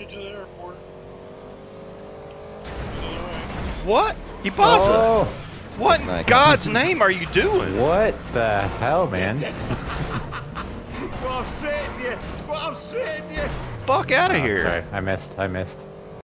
you to the airport. What? eBazza! Oh, What in God's name are you doing? what the hell, man? Well, I'm straighting you. Well, I'm straighting you. Fuck out of Oh, here. sorry, I missed.